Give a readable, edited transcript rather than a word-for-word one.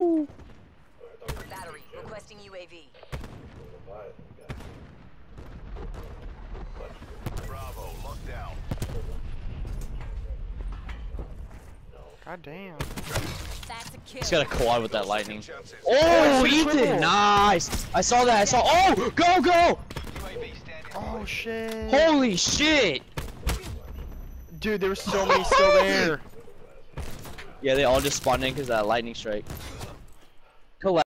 Battery requesting UAV. Bravo, lock down. God damn. That's a kill. He's got a quad with that lightning. Chances. Oh, it's a triple. Ethan, nice! I saw that. I saw. Oh, go, go! UAV standing. Oh shit. Holy shit! Dude, there were so many still there. Yeah, they all just spawned in because of that lightning strike.